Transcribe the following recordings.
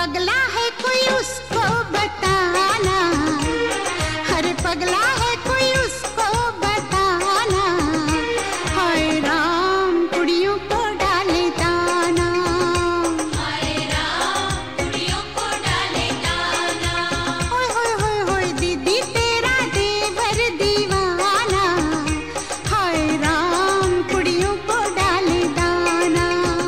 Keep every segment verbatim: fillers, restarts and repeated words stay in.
पगला है कोई उसको बताना, हर पगला है कोई उसको बताना, हाय राम कुड़ियों को डाले दाना, हाय राम कुड़ियों को डाले दाना, होय होय होय होय दीदी तेरा देवर दीवाना, हाय राम कुड़ियों को डाले दाना।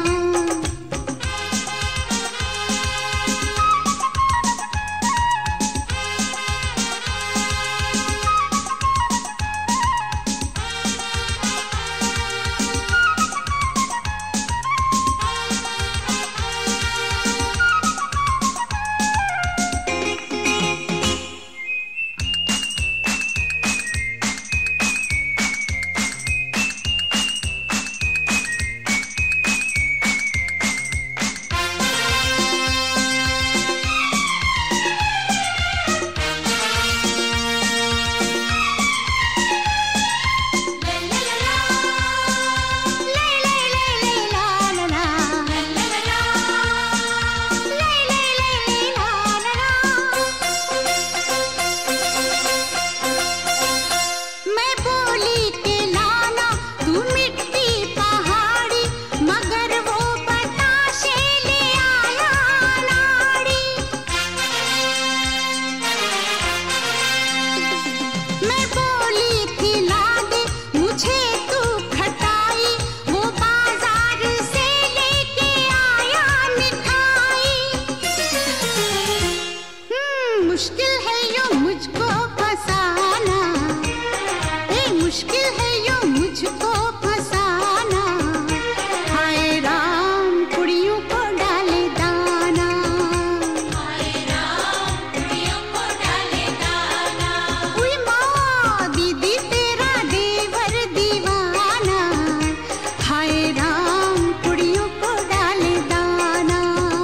मुश्किल है यूं मुझको फसाना, ए मुश्किल है यूं मुझको फसाना, हाय राम कुड़ियों को डाले दाना, हाय राम कुड़ियों को डाले दाना, उई माँ दीदी तेरा देवर दीवाना, हाय राम कुड़ियों को डाले दाना।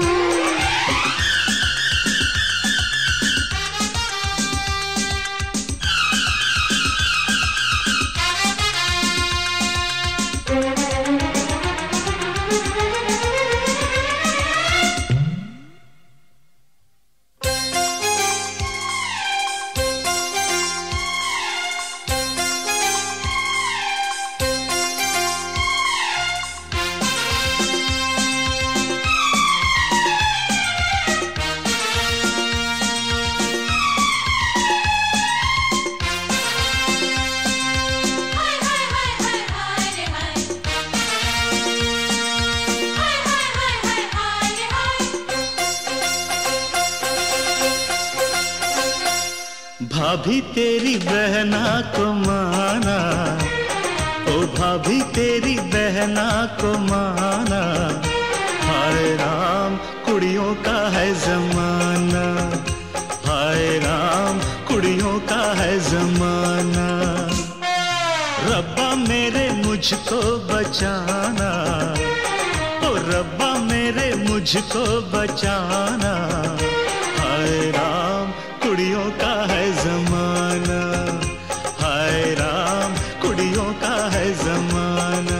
भाभी तेरी बहना को माना, ओ भाभी तेरी बहना को माना, हाय राम कुड़ियों का है जमाना, हाय राम कुड़ियों का है जमाना, रब्बा मेरे मुझको बचाना, ओ रब्बा मेरे मुझको बचाना, हाय राम कुड़ियों का है जमाना, हाय राम कुड़ियों का है जमाना।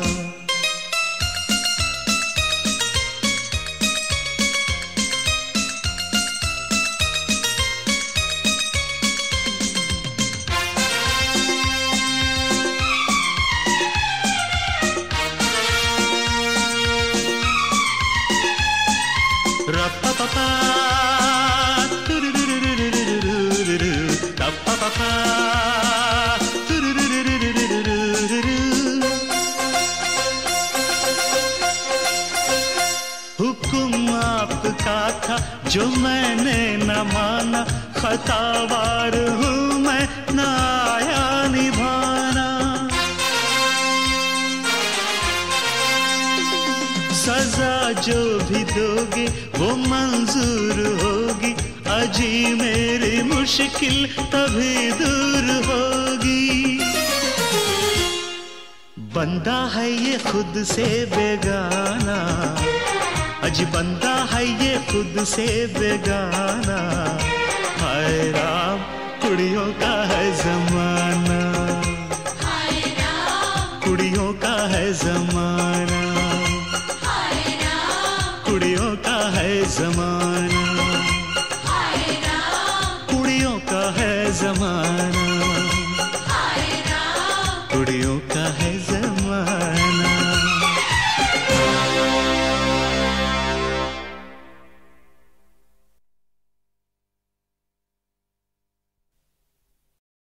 रप्पा हुक्म आपका था जो मैंने न माना, खतावार हूँ मैं न आया निभाना, सजा जो भी दोगे वो मंजूर होगी, अजी मेरी मुश्किल तभी दूर होगी, बंदा है ये खुद से बेगाना, अजी बंदा है ये खुद से बेगाना, हाय राम कुड़ियों का है जमाना, हाय राम कुड़ियों का है जमाना, हाय राम कुड़ियों का है जमाना।